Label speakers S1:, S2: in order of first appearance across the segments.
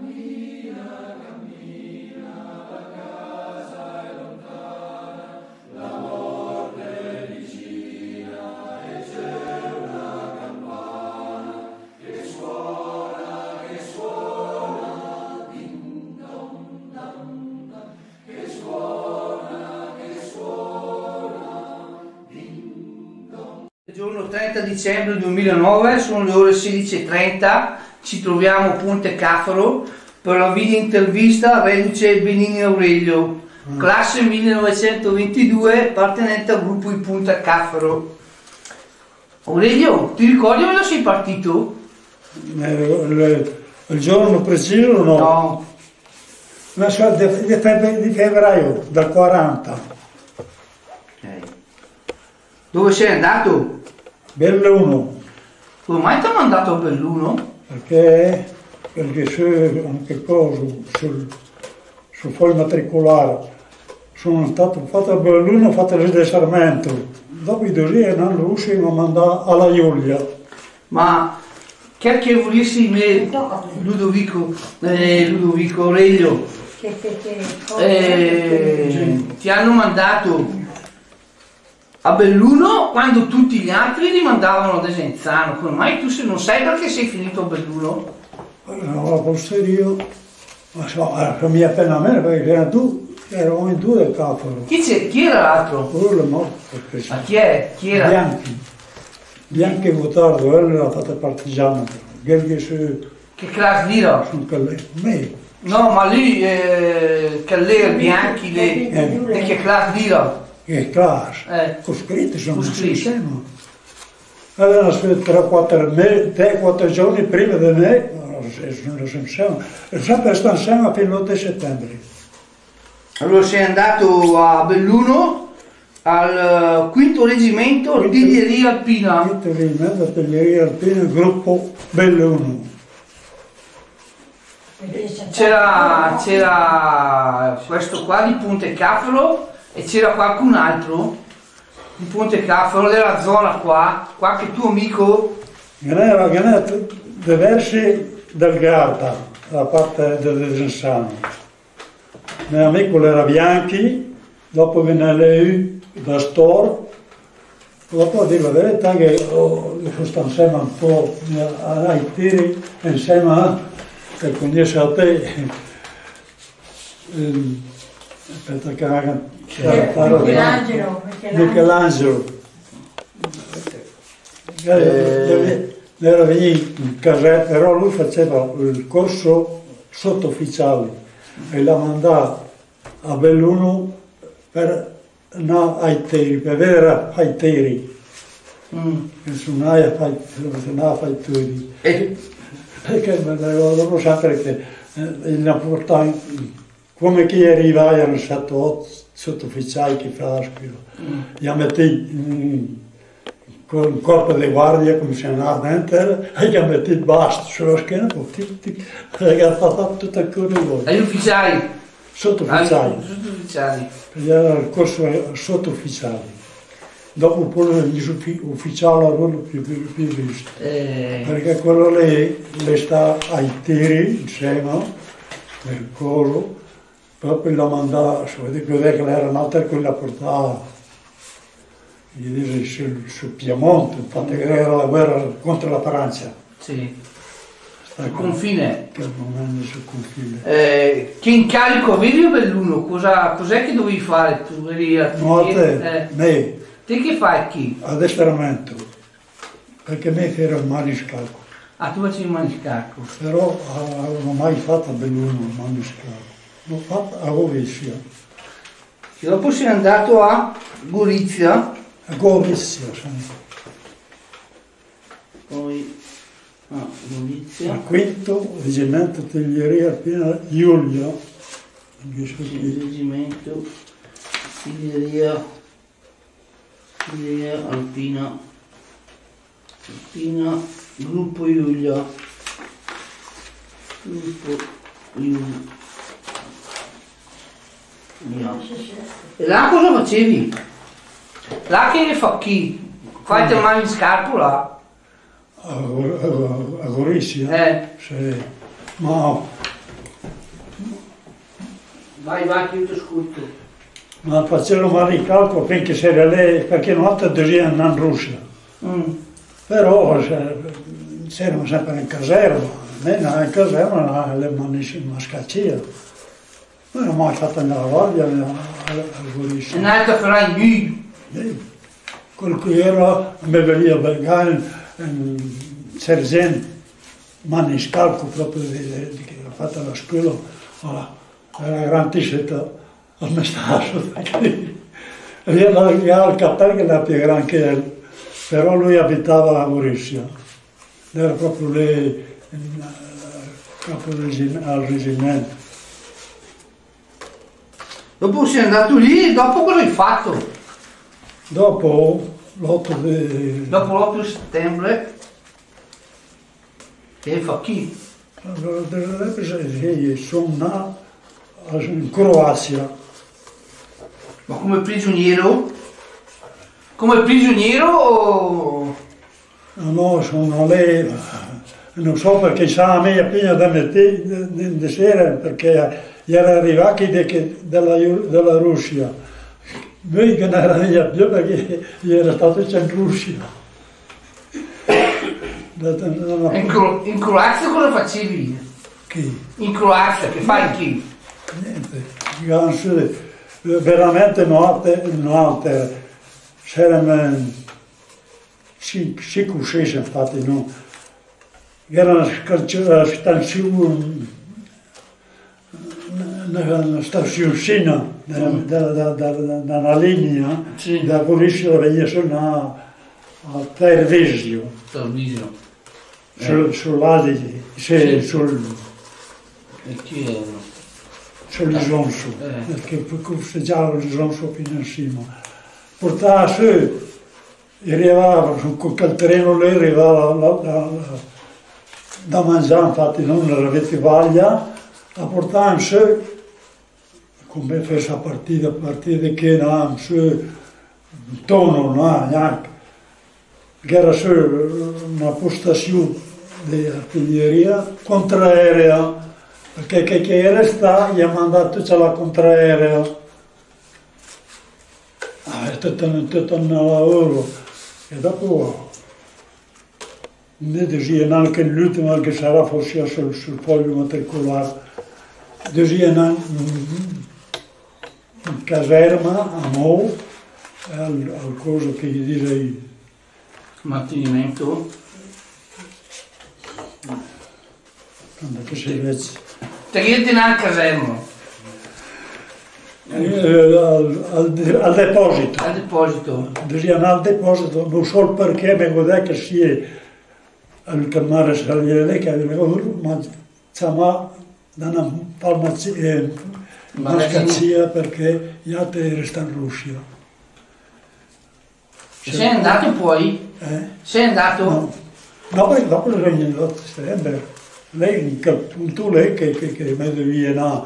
S1: Giorno 30 dicembre 2009, sono le ore 16:30, ci troviamo a Ponte Caffaro per la video intervista a reduce Benigni Aurelio, classe 1922, appartenente al gruppo di Ponte Caffaro. Aurelio, ti ricordi quando sei partito?
S2: Il giorno preciso no?
S1: No.
S2: Ma di febbraio, dal 40.
S1: Okay. Dove sei andato?
S2: Belluno.
S1: Come mai ti hanno mandato a Belluno?
S2: Perché anche cosa, sul foglio matricolare sono stato fatto a Belluno, ho fatto il desarmento. Dopo i 2 giorni non riuscivo a mandare alla Giulia. Ma
S1: che volessi me, Ludovico Aurelio, ti hanno mandato a Belluno quando tutti gli altri li mandavano a Desenzano. Come mai tu non sai perché sei finito a Belluno?
S2: No, forse io, ma so, mi appena a me perché eravamo in 2 del Caffaro.
S1: Chi era l'altro?
S2: Quello è morto.
S1: Ma chi è? Chi era?
S2: Bianchi Gotardo, lui era fatto partigiano.
S1: Che classe era?
S2: Me.
S1: No, ma lui, Calleri, Bianchi, e che classe era?
S2: Che classe? Con scritto sono insieme. Avevano aspettato 3-4 giorni prima di me, non sono insieme. Sempre sto insieme fino all'8 settembre.
S1: Allora sei andato a Belluno al 5° reggimento artiglieria alpina.
S2: 5° reggimento artiglieria alpina, gruppo Belluno.
S1: C'era questo qua di Ponte Caffaro e c'era qualcun altro di Ponte Caffaro della zona qua, qualche tuo amico?
S2: Era diversi del Garda, da parte del Desenzano. Il mio amico era Bianchi, dopo venne lei da Stor, dopo dico la verità che sto insieme un po' ai tiri, insieme a che conosce a te. Aspetta che Michelangelo. Era venuto in casetta, però lui faceva il corso sottufficiale e l'ha mandato a Belluno per andare ai tiri, per vedere ai tiri. Che suonava ai tiri. Perché dopo sapere che il portava come chi arriva erano 7-8 sottufficiali che facevano, gli ha metti con un corpo di guardia come se andava dentro e gli ha metti il basto sulla schiena e ha fatto tutto il corpo.
S1: Agli ufficiali?
S2: Sottufficiali.
S1: Sottufficiali.
S2: Era il corso sottufficiali. Dopo poi gli ufficiali avevano più visto. Perché quello lì sta ai tiri insieme nel coro. Proprio la mandava, si vede che era nata e la portava, gli dice sul Piemonte, infatti era la guerra contro la Francia.
S1: Sì, il confine.
S2: Che non è sul confine.
S1: Che incarico avevi a Belluno? Cos'è che dovevi fare? Tu eri
S2: me.
S1: Te che fai qui?
S2: Addestramento, perché me era un maniscalco.
S1: Ah, tu facevi il maniscalco.
S2: Però non ho mai fatto a Belluno il maniscalco. L'ho fatto a Gorizia.
S1: E dopo sei andato a Gorizia.
S2: A Gorizia, sì.
S1: Poi a Gorizia.
S2: Al 5° reggimento artiglieria alpina Giulia.
S1: Reggimento artiglieria alpina. Gruppo Giulia. E là cosa facevi? Là che ne fa chi? Fai te mani in scarpo là?
S2: A Gorizia?
S1: Eh.
S2: Sì. Ma
S1: Vai, vai, che io ti ascolto.
S2: Ma facevano male il calcolo perché se era lei, perché una volta dicevano in Russia. Però c'erano sempre in caserma, in caserma le mani mascaccia. Non ho mai fatto nella guardia, al Goriscia.
S1: E un'altra farà in
S2: Quel che era, mi veniva a Bergamo, sergente, maniscalco proprio che ho fatto la scuola, era grande scelta al mestaggio. Era il cappello che era più grande che lui, però lui abitava a Goriscia, era proprio lì, capo al reggimento.
S1: Dopo sei andato lì e dopo cosa hai fatto?
S2: Dopo l'8
S1: Dopo l'8 settembre che fa chi?
S2: Sono nato in Croazia.
S1: Ma come prigioniero? Come prigioniero o...
S2: No, sono lì, non so perché sa a me appena da di sera, perché era arrivato dalla Russia. Lui che non era via più perché era stato in Russia.
S1: In Croazia cosa facevi?
S2: Chi?
S1: In Croazia, che fai chi?
S2: Niente, veramente notte, c'erano 5 o 6 infatti, no? Era una stazioncina dalla linea,
S1: Sì.
S2: da Goriscia veniva a Tervisio, sull'Adige,
S1: E chi erano?
S2: sull'Isonso, perché costeggiava l'Isonso fino in cima. Portava su, arrivava con quel treno lì, arrivava da mangiare, infatti non la vetivaglia, la portavamo su, come fece a partire che eravamo su un tono, no, neanche, che era su una postazione di artiglieria contraerea, perché che era sta, gli ha mandato tutta la contraerea. Tutto un lavoro. E dopo ne dicevano anche l'ultimo che sarà forse sul foglio matricolare. Dicevano in caserma a Mo, al coso che gli dice
S1: Mantenimento?
S2: quando che si vede.
S1: Te chiedi in caserma?
S2: Al deposito.
S1: Al deposito?
S2: Dicevano al deposito, non so perché, mi godè che sia al camare saliere che ma insomma da una farmazia perché gli altri restano in Russia.
S1: Sei andato poi? Sei andato?
S2: No, no, perché dopo il regno di settembre. Lei, in quel punto lì che mi viene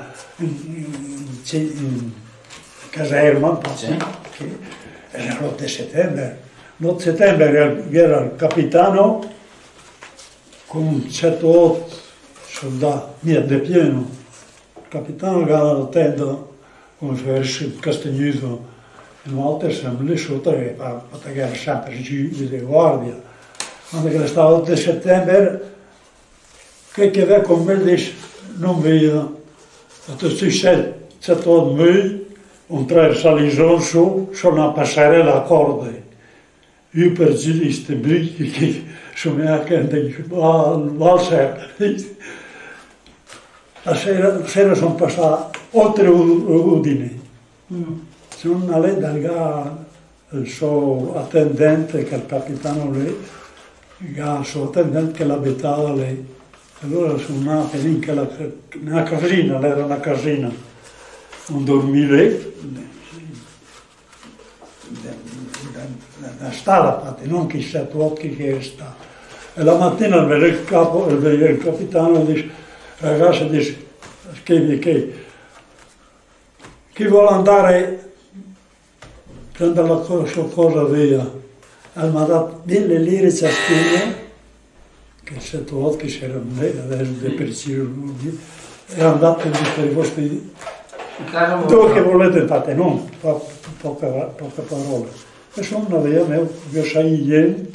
S2: in caserma,
S1: Sì.
S2: che era l'8 settembre. L'8 settembre era il capitano con 7-8 soldati, mia de pieno. Il capitano che aveva la tenda, come se avesse castagnuto, e una volta siamo lì sotto e era sempre giù di guardia. Quando stava l'8 settembre, che aveva con me dice, non vedo. Dat is dus 7-8 mui, ontre Salizonso, sono a passare la corda. Io per queste bricche che sono anche al valser. La sera sono passati oltre Udine. Sono lì il suo attendente, che è il capitano lì, il suo attendente che l'abitava lì. Allora sono nati lì nella casina, era una casina, non dormì lì, una stalla, infatti, non chissà tutti che sta. E la mattina venne il capitano e dice, ragazzi, dice, scrivi che chi vuole andare a prendere la sua cosa via, e mi ha dato 1000 lire ciascuno, che 7 volte c'era adesso per è andato per i vostri
S1: In casa
S2: Dove che
S1: vostra.
S2: volete fate, non, poche parole. E sono via, io sai niente.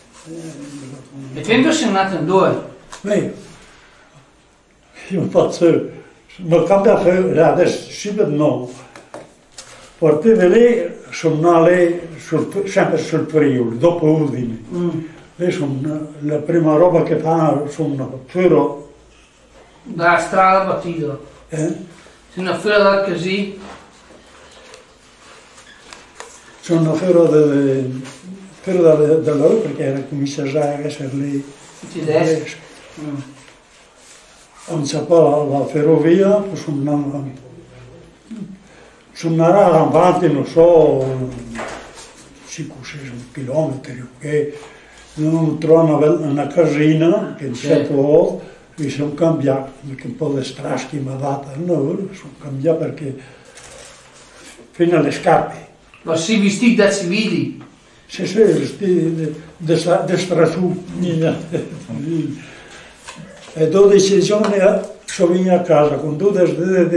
S1: E quando sei nato in due?
S2: Beh, io faccio, ma cambia adesso si vede no. Portavo lì, sono lì sempre sul Friuli, dopo Udine. Lì sono la prima roba che fanno, sono filo.
S1: Dalla strada battuta.
S2: Eh?
S1: Sei una fila da così.
S2: Sono filo della rua perché era cominciato a essere lì.
S1: Tedesco.
S2: Non c'è la ferrovia, sono avanti, non so, 5-6 chilometri, che non trovo una casina che certo volte mi sono cambiato, perché un po' le strade che mi ha dato sono cambiato perché fino alle scarpe.
S1: Ma si vestiti da civili.
S2: Se sei destra su, e 12 giorni sono venuto a casa con 12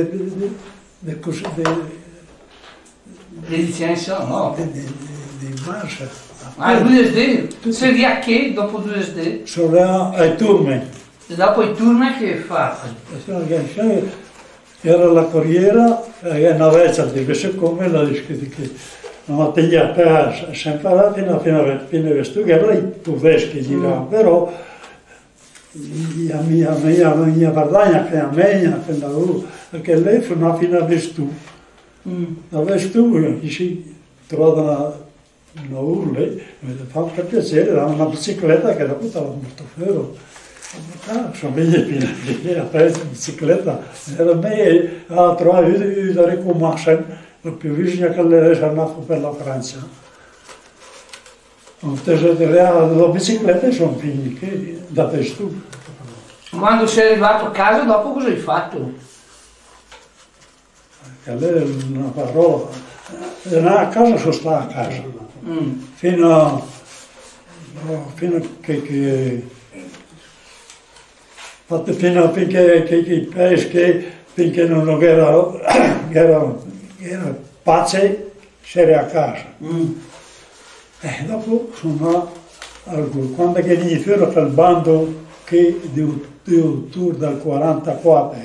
S1: Le licenze no.
S2: di marcia.
S1: Ah, 2SD. Sei via che dopo 2SD?
S2: Sono ai turni.
S1: E dopo i turni che fate?
S2: Era la corriera e una vecchia di questo come la discussione. La mattina sempre fino a vestito che era i tedeschi giravano, però la mia guardagna che a me, perché lei fu una fino a vestito. La vestito, si trova una urla, mi fa per piacere, era una bicicletta che dopo stava molto ferro. Sono venuti a fare la bicicletta, era me a trovare da ricomascere. La più vicina che lei è andata per la Francia. La bicicletta sono finiti da testo.
S1: Quando sei arrivato a casa, dopo cosa hai fatto?
S2: Lei è una parola. A casa sono stato a casa. Fino finché non era pace, c'era a casa. E dopo sono quando è iniziato quel bando che di tour dal 44,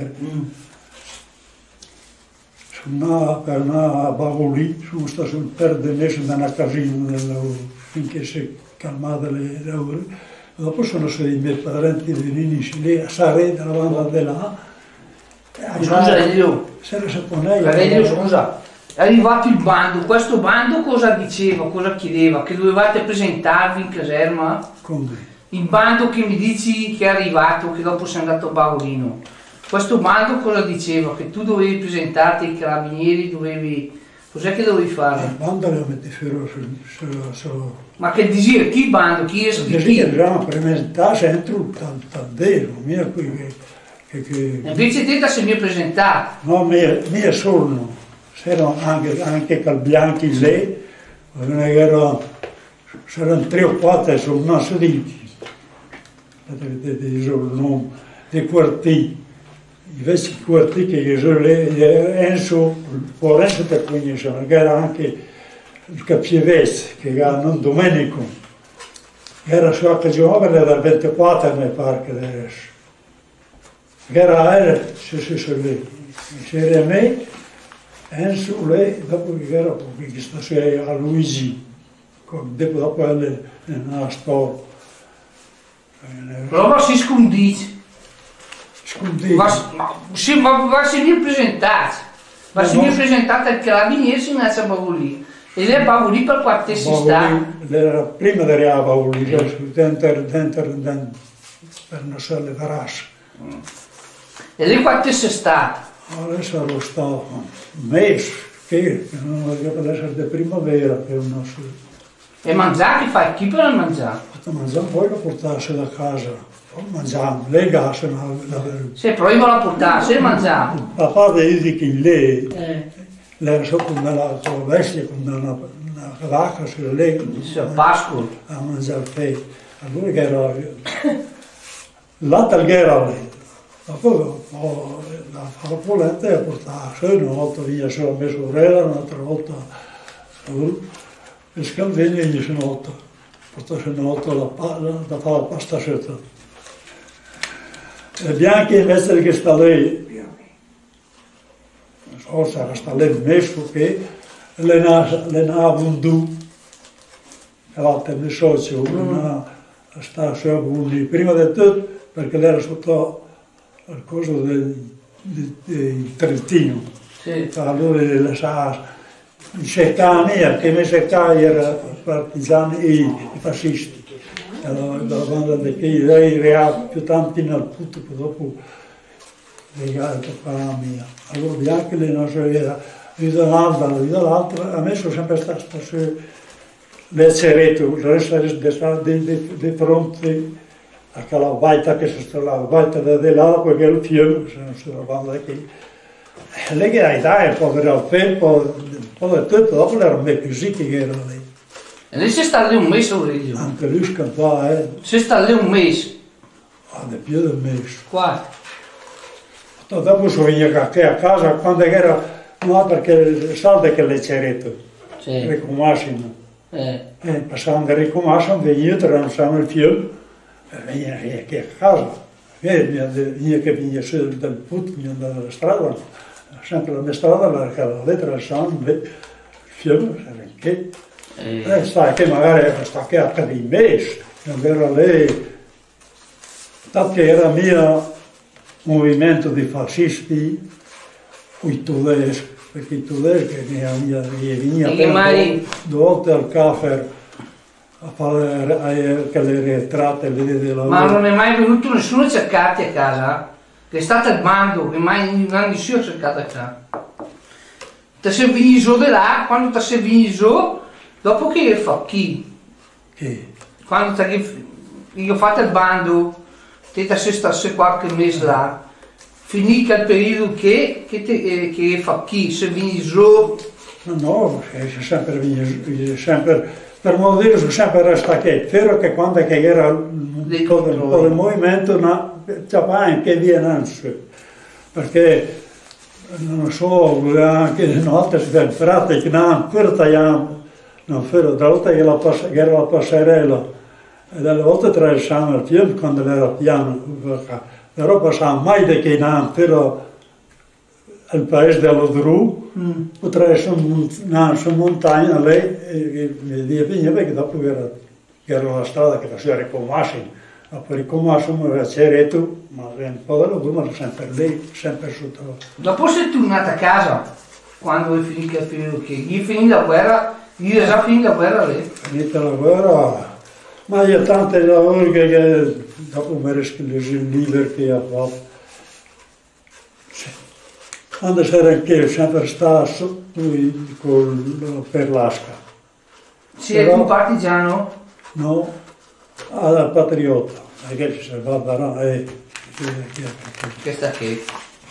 S2: sono per una Bavoli, sono stato sul perdenesso da una casina finché si è calmata le ore. Dopo sono stati i miei parenti venuti lì a Sarre, dalla banda di là.
S1: Scusa Elio, scusa, è arrivato il bando, questo bando cosa diceva, cosa chiedeva? Che dovevate presentarvi in caserma?
S2: Come?
S1: Il bando che mi dici che è arrivato, che dopo sei andato a Bavolino, questo bando cosa diceva? Che tu dovevi presentarti ai carabinieri, dovevi... Cos'è che dovevi fare?
S2: Il bando lo metti ferro su...
S1: Ma che diceva? Chi il bando? Chi è scritto?
S2: Che dobbiamo presentarsi entro tant'ero, mia qui che...
S1: Invece te ti sei mica presentato.
S2: No, mia sono, c'erano anche Calbianchi lì, c'erano 3 o 4, sono non sediti, dei quartieri. Invece i quartieri che sono lì, Enzo, Lorenzo te conoscono, che era anche il Capievese, che era non Domenico, era sua cagione dal 24 mi pare che adesso. Era lì, c'era me, Enzo, lei, dopo che era che sta a Luigi, dopo nella storia.
S1: Però si scondisce. Ma si mi presentato, ma si mi presentato al carabiniere si inizia a Bavolì. E lei a Bavolì per quante si sta?
S2: Prima di arrivare a Bavolì, dentro per non so le garage.
S1: E lei quante si sta?
S2: Adesso ero stato un mese, che non deve essere di primavera, che non so.
S1: E mangiare, che fai? Chi per mangiare?
S2: Mangiamo poi lo portarsi da casa. Mangiamo, lei gasa,
S1: se proviamo a portarsi e mangiamo.
S2: Papà dice che lei era sotto una bestia con una vacca sulla lei.
S1: A Pasqua.
S2: A mangiare te. Allora che era latte al ghero lei. Dopo la polenta e portava su, una volta via sulla mesurella, un'altra volta e scaldini e una volta. Portava una volta da fare la pasta sotto. E bianchi invece che sta lì, non so se sta lì messo che le ha venduto, e l'altra mi socio, sta su Bundi, prima di tutto perché lei era sotto il coso del Trentino.
S1: Sì.
S2: Allora le sa i secani, che nei secani erano partigiani e i fascisti. Allora da banda di che lei era più tanti nel punto che dopo legare per la mia. Allora bianche le nostre era vita l'altra, a me sono sempre stato le cereto, il resto di fronte a quella baita che si sta la baita di là, perché il fiume, se non si trovava da qui. Lei che hai dato, povero al tempo, un po' di tutto, dopo erano me così che erano lì.
S1: E lei si sta lì un mese, Aurelio?
S2: Anche lui scappava,
S1: Si sta lì un mese?
S2: di più di un mese.
S1: Qua?
S2: Dopo sono venuto a casa, quando era, no, perché salve che le cereto,
S1: Sì.
S2: ricomascino. Passavano da ricomascino, venivano, attraversavano il fiume, e venivano qui a casa. Veniva che veniva su dal put, veniva dalla strada, sempre la mia strada, la attraversavano il fiume, che sai che magari sta che a dei mesi, non era lei, tanto che era mio movimento di fascisti, i tedeschi, perché i tedeschi venivano 2 volte al caffè a fare le ritratte della lavoro.
S1: Ma non è mai venuto nessuno a cercarti a casa? Che è stato il bando, che mai nessuno ha cercato a casa. Ti sei venuto di là, quando ti sei venuto, dopo che fa chi?
S2: Che?
S1: Quando io ho fatto il bando, te sei stato qualche mese là, finì quel periodo che fa chi? Se venuto...
S2: No, è sempre venuto, sempre... Per modo di dire, sono sempre restato qui, vero che quando era un po' del movimento, c'è anche viene su, perché non so, anche le notte si fanno frate, che non ancora tagliamo, non fero, da volta che era la passerella, e dalle volte attraversavamo il fiume quando era piano, però passavamo mai da che non fero al paese dello Dru, attraverso una montagna lì, e veniva perché dopo era la strada che faceva Ricomassi, dopo Ricomassi era Cereto, ma un po' dello Dru, ma sempre lì, sempre sotto.
S1: Dopo sei tornato a casa, quando è finito il periodo che gli è finita la guerra, gli è già finita la guerra lì?
S2: Finita la guerra, ma io tanti lavori che dopo mi rischiamo il leader che ha fatto. Quando c'era anche sempre stato per l'Asca.
S1: Si è un partigiano?
S2: No, al patriota, perché ci si va a dare.
S1: Che sta qui?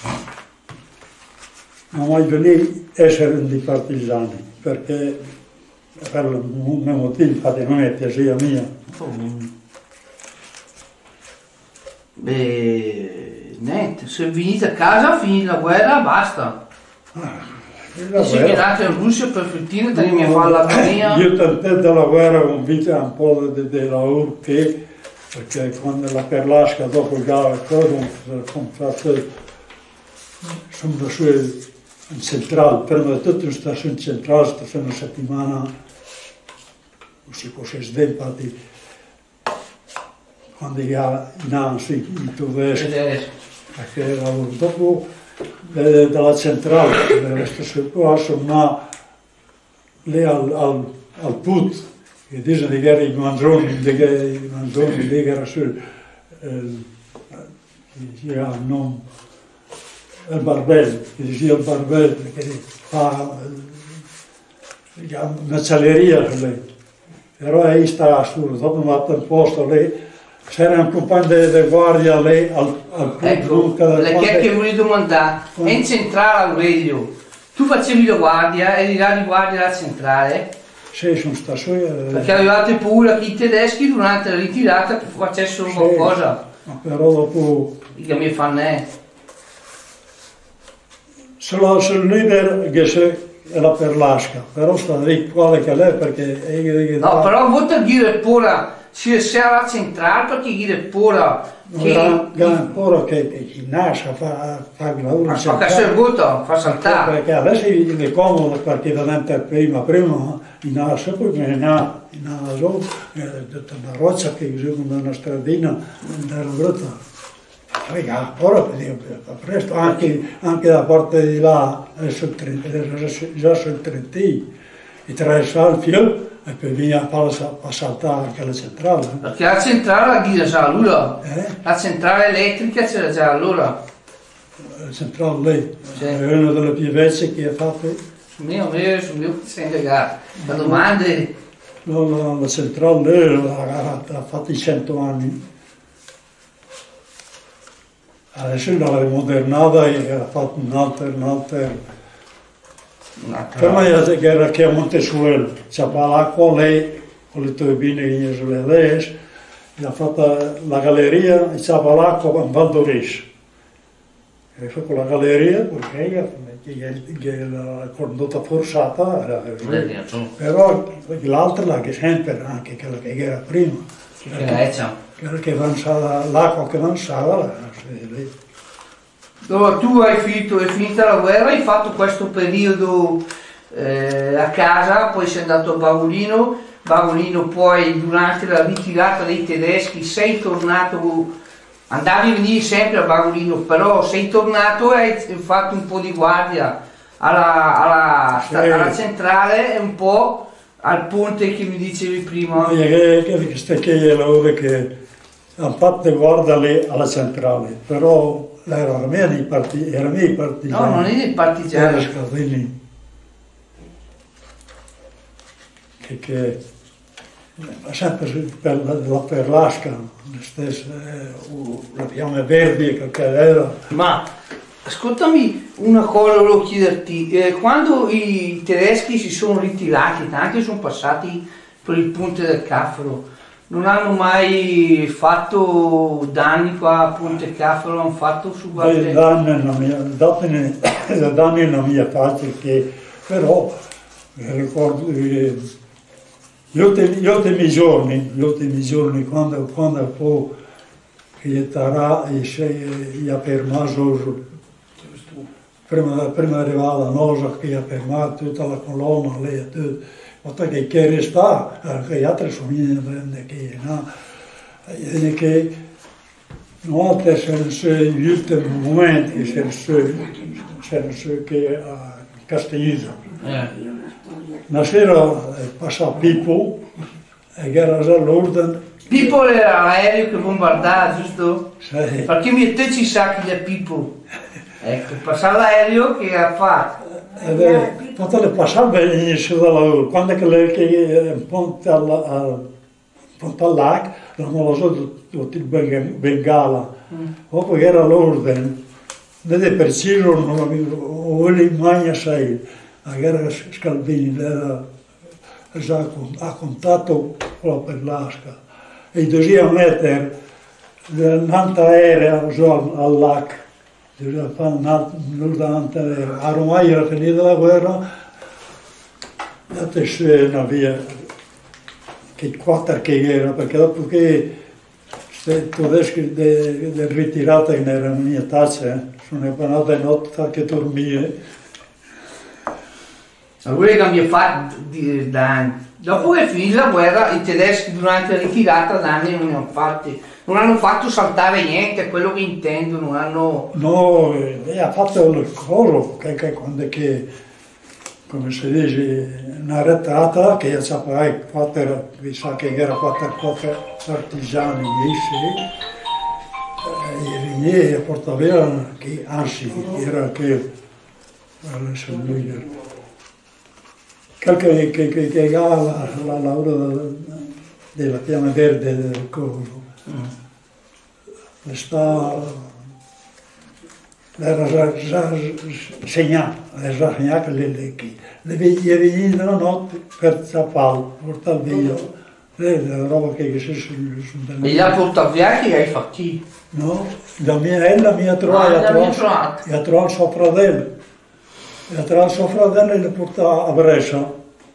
S2: Non voglio lì essere di partigiani, perché per il mio motivo, infatti non è piacere mia.
S1: Beh, niente, se venite a casa, finita la guerra, basta. E se andate in Russia per fortuna, tenemmi a fare la mia.
S2: Io tant'è della guerra ho vinto un po' di lavoro che, perché quando la Perlasca dopo il gara sono su in centrale, prima di tutto sta su in centrale, sta su una settimana, così così sdempati. Quando era innanzi i tedeschi, perché lavoro dopo dalla centrale, resto sul passo, ma lì al put, che dice che era i mangioni, lì che era sul, diceva il nome, il Barbel, che diceva il Barbel, che fa una macelleria lì, però lì sta su, dopo mi ha fatto un posto lì. C'era un compagno di guardia lì al punto.
S1: Ecco, che volevo domandare, è in centrale Aurelio, tu facevi la guardia, eri là di guardia alla centrale?
S2: Sì, sono stato su.
S1: Perché avevate paura che i tedeschi durante la ritirata facessero qualcosa?
S2: Ma però dopo
S1: che mi fanno
S2: sul leader che era per l'asca, però sta lì quale che è perché...
S1: no, però vuol dire pure, se sarà centrale perché dire pure
S2: ora che nasce fa lavoro
S1: fa che si butta, fa saltare.
S2: Perché adesso è comodo perché veramente prima in Assa, poi in Aso, una roccia che usiamo una stradina della brutta. Ora presto, anche da parte di là, già sul Trentino, i tre salti e poi viene a saltare anche la centrale.
S1: Perché la centrale la guida già allora, la centrale elettrica c'era già allora.
S2: La centrale lì, è una delle più vecchie che ha fatto.
S1: Sul mio che sei legato, la domanda è...
S2: La centrale lì ha fatto i 100 anni. Adesso l'ha rimodernata e ha fatto un'altra. Prima era che a Montesuelo, c'era l'acqua lei, con le turbine che sulle adesso, ha fatto la galleria e c'era l'acqua in Val d'Oris. E con la galleria, perché la condotta forzata, però l'altra la che sempre, anche quella che era prima, che avanzava, l'acqua che avanzava, lì.
S1: Allora tu hai finita la guerra, hai fatto questo periodo a casa, poi sei andato a Bavolino poi durante la ritirata dei tedeschi sei tornato, andavi e venivi sempre a Bavolino, però sei tornato e hai fatto un po' di guardia alla centrale e un po' al ponte che mi dicevi prima.
S2: Che lavoro che hanno fatto guardia lì alla centrale, però era miei partigiani.
S1: No, non è dei partigiani.
S2: Era Scardini. Che sempre per l'asca, la fiamma verde che era.
S1: Ma ascoltami una cosa, volevo chiederti, quando i tedeschi si sono ritirati, tanti sono passati per il ponte del Caffaro, non hanno mai fatto danni qua a Ponte Caffaro, hanno fatto su qualche...
S2: Danni non mi ha fatti, però ricordo gli ultimi giorni quando poi che sarà e ha fermato prima di arrivare alla Nosa che ha fermato tutta la colonna lì e tutto. Che resta, gli altri sono che gli ultimi momenti c'erano che a Castiglino. Una sera passa Pippo e era già l'ordine.
S1: Pippo era l'aereo che bombardava, giusto?
S2: Sì.
S1: Perché mi te ci sa chi è Pippo. Ecco, passa l'aereo che ha fatto.
S2: Potete passare all'inizio del lavoro, quando che in ponte al lac, non lo so, tutti Bengala, dopo era l'ordine, non è preciso, non avevo mai sai, era Scalvini, era già a contatto con per l'asca, e 200 metri dall'anta aerea al lac. Ormai era finita la guerra, adesso non via che quattro che era, perché dopo che i tedeschi di ritirata che erano in mia tazza, sono andata in notte che dormire.
S1: Quello che mi ha fatto danni. Dopo che è finita la guerra, i tedeschi durante la ritirata danni non ne hanno fatti. Non hanno fatto saltare niente, quello che intendo, non hanno...
S2: No, ha fatto il coro, che quando che, come si dice, una retrata che sapeva quattro, sa che era quattro partigiani lì, e portavano che, anzi, era che, adesso lui, qualche che ha la laurea della fiamma verde del coro. Era già segnato che gli è venuto la notte per Zapal, portare via la roba che si
S1: E gli ha portato via che hai fatto?
S2: No, ella mi ha trovato, e ha trovato suo fratello. E ha trovato suo fratello e le porta a Brescia,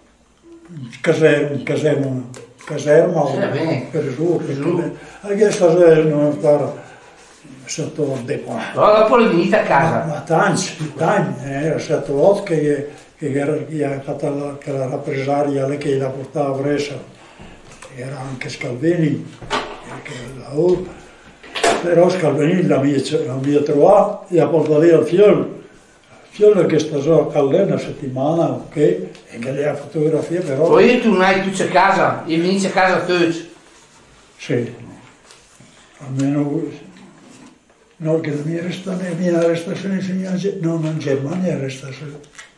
S2: caserma per giù. Anche stasera non farà sotto depo.
S1: Allora dopo è venuta a casa.
S2: Ma tanti, era 7-8 che ha fatto la rappresaglia che la portava a Brescia. Era anche Scalvini, però Scalvini la mia trovata e ha portato via il figlio che sta già a Caldè una settimana, ok, e che le ha fotografie però.
S1: Poi tu non hai tutti a casa, e venite a casa tutti.
S2: Sì, almeno no, che la mia arrestazione non in Germania arrestazione.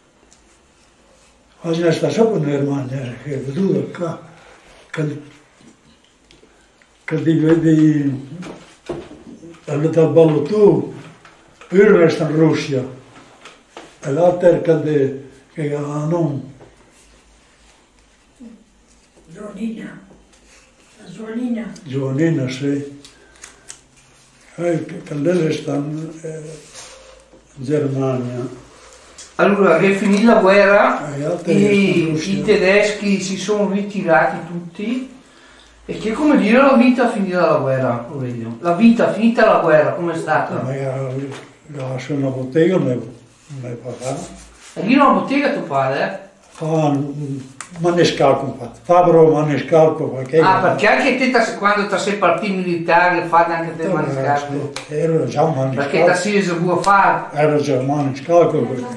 S2: Oggi è stata solo in Germania, che ho veduto qua, che dal ballo tu, uno resta in Russia, e l'altro che non. Giovanina, sì. Che lei resta in Germania.
S1: Allora, che è finita la guerra,
S2: i
S1: tedeschi si sono ritirati tutti, e che come dire la vita finita la guerra, Aurelio? La vita finita la guerra, com'è stata?
S2: Ma su una bottega non è papà.
S1: E lì in una bottega tuo padre?
S2: Fa manescalco, fabbro manescalco qualche.
S1: Perché anche te quando ti sei partito militare fate anche te manescalco?
S2: Ero già un manescalco.
S1: Perché ti sei reso a fare?
S2: Ero già un manescalco.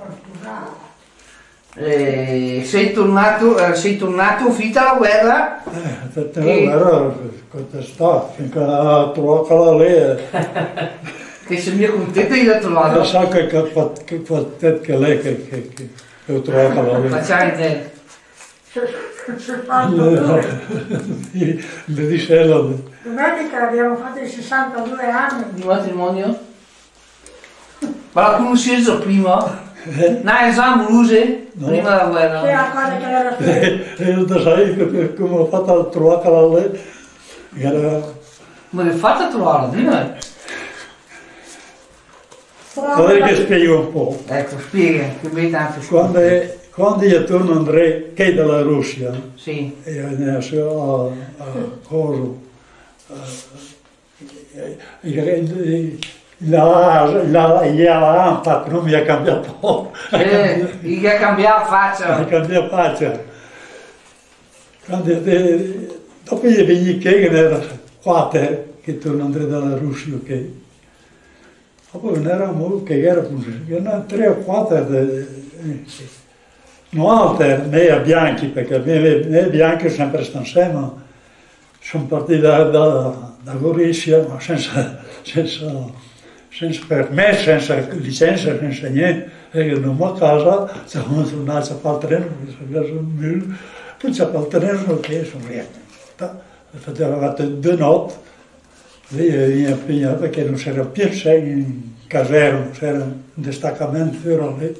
S1: Sei tornato finita la guerra?
S2: La guerra contestata, finché ha trovato lei.
S1: Che sei mia contenta di la trovata?
S2: Lo so che lei che ho trovato lei.
S1: Facciamo te.
S2: Le dice ella.
S3: Domenica abbiamo fatto i 62 anni.
S1: Di matrimonio? Ma la conoscevi prima? No, esame Luse, prima della guerra.
S3: Che la cosa che era
S2: E io da sai come ho fatto a trovare lei.
S1: Ma l'hai fatta trovare, prima?
S2: Allora che spiego un po'.
S1: Ecco, spiega, che vedi tanto.
S2: Quando io torno Andrea, che è dalla Russia,
S1: sì.
S2: e adesso a Coso, la ANPAC non mi ha cambiato.
S1: Gli ha cambiato faccia.
S2: Ha cambiato faccia. Dopo gli veni che era 4 che torno Andrea dalla Russia, ok? Dopo non eravamo che era 3 o 4 non altre, né a bianchi, perché né bianchi sempre stanno insieme. Sono partiti da Gorizia, ma senza permesso, senza licenza, senza niente. E non a casa, siamo tornati a fare il treno, poi c'è il treno che sono rientrato. Abbiamo fatto 2 notti, lì è impegnato perché non c'era più in caserma, c'era un distaccamento fuori lì.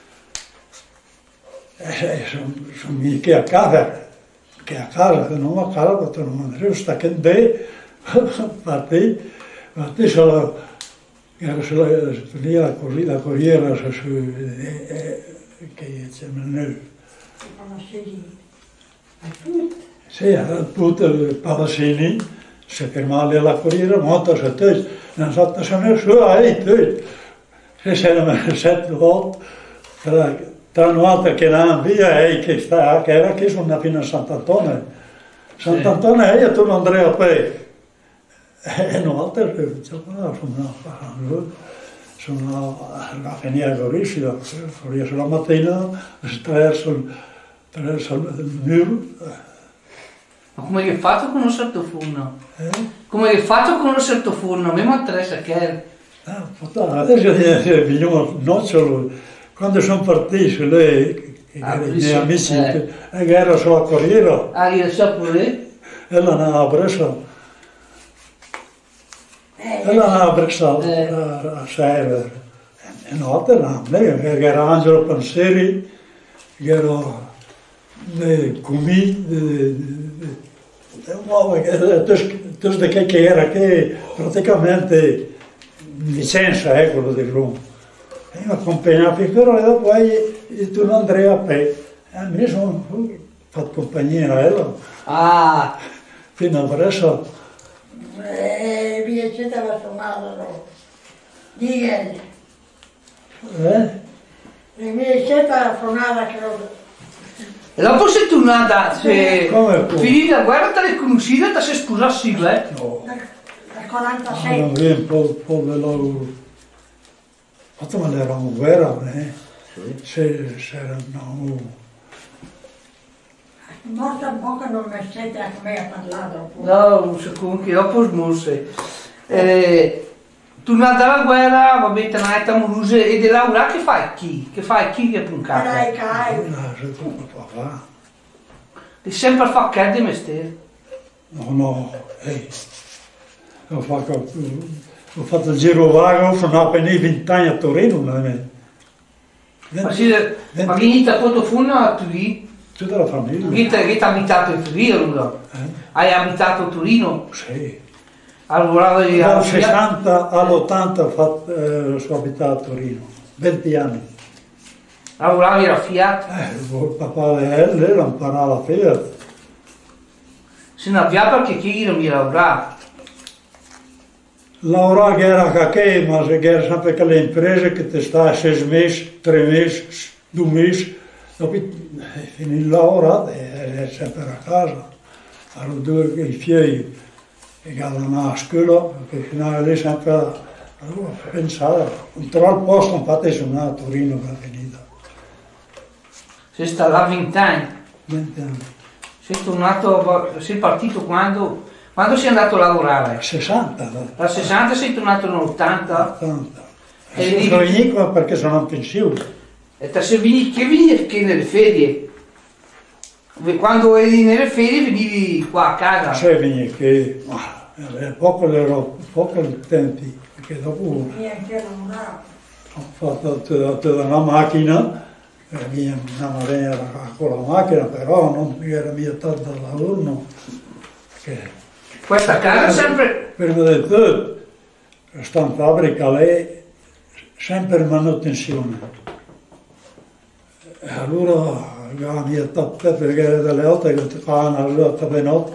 S2: Sono mica a casa, che non a casa, perché non andrei, sta che de, partì solo, era solo lì la corriera, che c'è il sì, tutto il Pavassini, se fermava alla corriera, monta se te, non so se ne su, te, se c'erano 7 volte, tra un'altra che era via e che era qui fino a Sant'Antonio. Sant'Antonio e io torno Andrea Pei. E un'altra sono a finire a Gorizia, fuori la mattina, attraverso il muro.
S1: Ma come hai fatto a conoscere il tuo forno? Come hai fatto a conoscere il tuo forno? A me mi interessa che...
S2: Adesso veniamo nocciolo. Quando sono partiti, lei, i miei amici, che era sulla corriera.
S1: Io so pure.
S2: Ella andava a Brescia. Ella andava a Brescia a Server. E un'altra, che era Angelo Panseri, che era Cumì, è un uomo che era che praticamente in Vicenza, quello di Roma. E mi accompagnava però e dopo tu non andrei a pe. E mi sono fatto compagnia a ella.
S1: Ah,
S2: Fino adesso.
S3: Via Ceta la suonavano. Digel. Le mie Ceta la suonava credo.
S1: e dopo sei tornata,
S2: Come?
S1: finita la guerra, te l'hai conosciuta, ti sei sposata Sigla,
S2: No.
S3: Dal 46.
S2: Non vi un po' di loro. Fatto ma era una guerra, se erano.
S3: Morta un po' che non mi sente a me a parlare.
S1: No, un secondo, che dopo smorse. Tornata dalla guerra, va bene, te ne hai amorose, e di Laura che fai chi? Che fai chi che è puncata?
S3: Dai, cai.
S2: Se tu papà.
S1: Devi sempre fare che di mestiere.
S2: No, ho fatto il giro vago, sono appena 20 anni a Torino,
S1: Ma che inizia a Portofuno a Torino?
S2: tutta la famiglia.
S1: Che ti ha abitato in Torino allora? Hai abitato a Torino?
S2: Sì.
S1: Allora
S2: Dal 60 all'80 sono abitato a Torino, 20 anni.
S1: lavoravi alla Fiat?
S2: Il papà e lei l'ha imparato la Fiat.
S1: Se ne avvia perché chi non mi lavorava.
S2: Lavorare che era che, ma se era sempre che le imprese che ti stai 6 mesi, 3 mesi, 2 mesi, dopo finì il lavoro e è sempre a casa. Allora due i figli che andavano a scuola, perché fino a lì sempre allora pensare, un trovo il posto, infatti sono andato a Torino per finita.
S1: Sei stato là 20 anni.
S2: 20 anni.
S1: Sei tornato, sei partito quando sei andato a lavorare?
S2: 60,
S1: Dal 60 sei tornato nell'80
S2: 80.
S1: E
S2: E
S1: lì-
S2: sono venuto qua perché sono in pensione.
S1: e te sei che venivi che nelle ferie? Quando eri nelle ferie venivi qua a casa?
S2: Se vieni che poco i tempi, perché dopo
S3: Io anche lavoravo.
S2: ho fatto tutta una macchina, mia mamma era con la macchina, però non era mia tanta lavoro, no. Perché
S1: Questa casa sempre...
S2: prima di tutto sta in fabbrica lei sempre in manutenzione. E allora la mia tappa, perché delle volte che ti fanno allora tappa notte,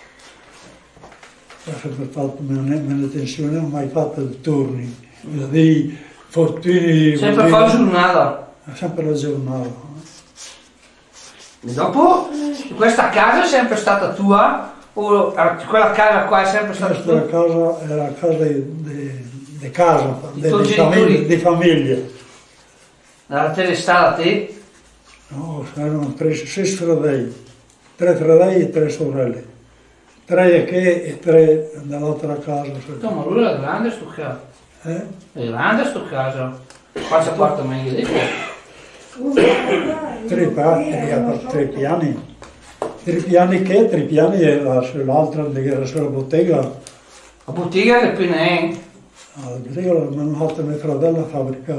S2: ho sempre fatto manutenzione, non ho mai fatto i turni, dei fortuni.
S1: Sempre fa giornata.
S2: Sempre la giornata.
S1: E dopo questa casa è sempre stata tua? O quella casa qua è sempre stata
S2: Questa
S1: tua?
S2: casa era la casa di casa,
S1: I tuoi genitori?
S2: di famiglia.
S1: Te l'è stata a te?
S2: No, erano 6 fratelli, 3 fratelli e 3 sorelle. 3 che e 3 dall'altra casa.
S1: No, ma lui è grande sto casa.
S2: Eh?
S1: È grande sto casa. Qua si porta meglio di te.
S2: 3 piani. 3 piani che? 3 piani e l'altra era sulla bottega.
S1: La bottega che più ne è?
S2: La bottega l'hanno fatto mio fratello a fabbrica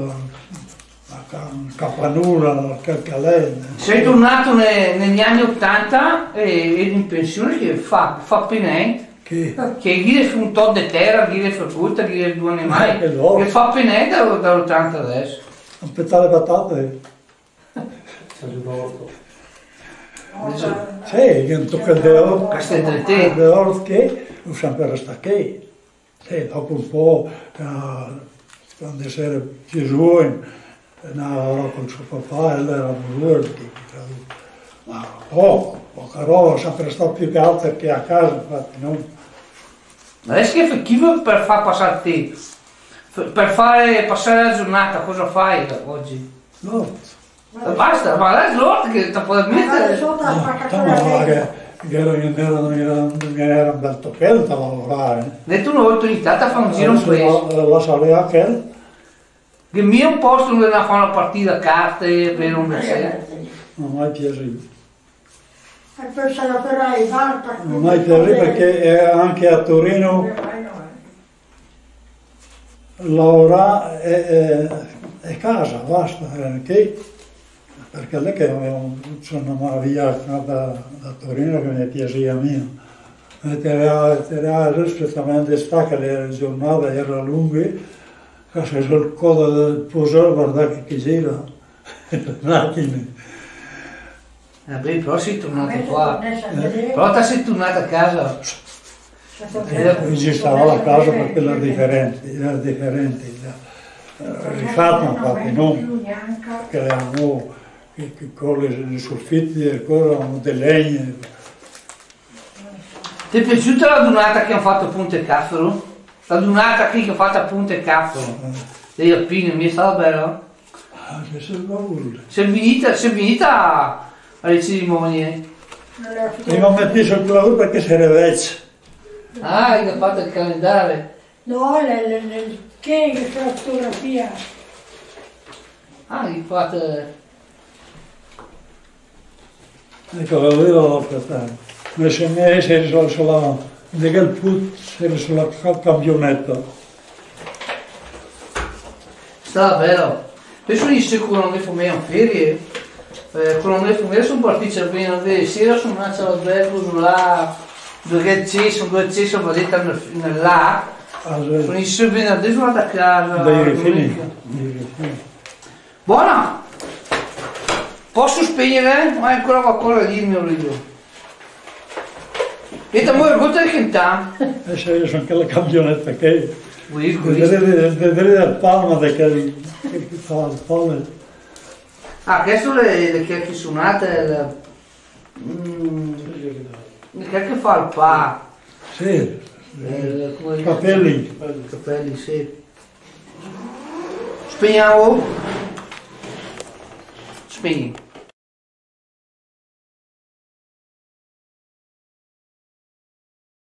S2: Capanura, Calcalè.
S1: Sei tornato negli anni 80 e eri in pensione che fa penè,
S2: Che?
S1: che gli fa un tot di terra, gli fa frutta, gli fa due animali,
S2: Che loro.
S1: che fa penè dall'80 adesso.
S2: Non pettare le patate? Sì, che non tocca il deoro.
S1: Questo è del
S2: Il
S1: te.
S2: deoro che non sempre resta che. Sì, dopo un po', quando si era più giovane, andava con suo papà, e era due, ma poca roba, sempre stato più che altro che a casa, infatti, no?
S1: Adesso che fai chi per far passare il tempo? Per fare passare la giornata, cosa fai oggi?
S2: No,
S1: Basta, ma adesso che ti puoi
S3: Andare
S1: mettere.
S3: sotto la
S2: no,
S3: spaccatura
S2: che era un bel tocchetto da lavorare.
S1: Detto un'opportunità ti fa un giro in questo.
S2: La saleva che
S1: Che mi è un posto dove fa una partita a carte per un mese.
S2: non mai piaciuto.
S3: E poi se la farai fatta.
S2: Non mai piaciuto perché anche a Torino lavorare è casa, basta, che perché lei che sono via da Torino che mi piaceva mio, Era perfettamente stacca, la giornata era lunga, se sul coda del posare guardare che gira, le macchine.
S1: Beh, però sei tornato qua. Però ti sei tornato a casa.
S2: E ci stava la casa perché era differente. Rifatta infatti, non che erano con le soffitti e erano delle legne.
S1: Ti è piaciuta la donata che hanno fatto a Ponte Caffaro? La donata qui che hanno fatto a Ponte Caffaro? Degli alpini, mi è stata bella? Sei venuta alle cerimonie?
S2: E non metti sul lavoro perché sei vecchio.
S1: Ah, hai fatto il calendario?
S3: No, che la fotografia.
S1: Ah, hai fatto...
S2: Ecco, la vedo aspettare. Invece me sei sulla del put, sei sulla camionetta.
S1: Stava bello. Poi sono insicuro che non mi in ferie. Quando mi fumevo sono partiti a venerdì sera, sono andato all'albergo là, due cessi, ho detto là. Sono in venerdì sono andato a casa.
S2: Dei fini.
S1: Buona! Posso spegnere? Ma ancora qualcosa da dirmi, Aurelio. E ti muoio conto di cantare?
S2: Io sono quella camionetta che...
S1: Vedere
S2: dal palma che fa il palma.
S1: Ah, queste sono le chiacchiere suonate, le chiacchiere fa il pa.
S2: Sì, capelli.
S1: Capelli, sì. Spegniamo? Spegni.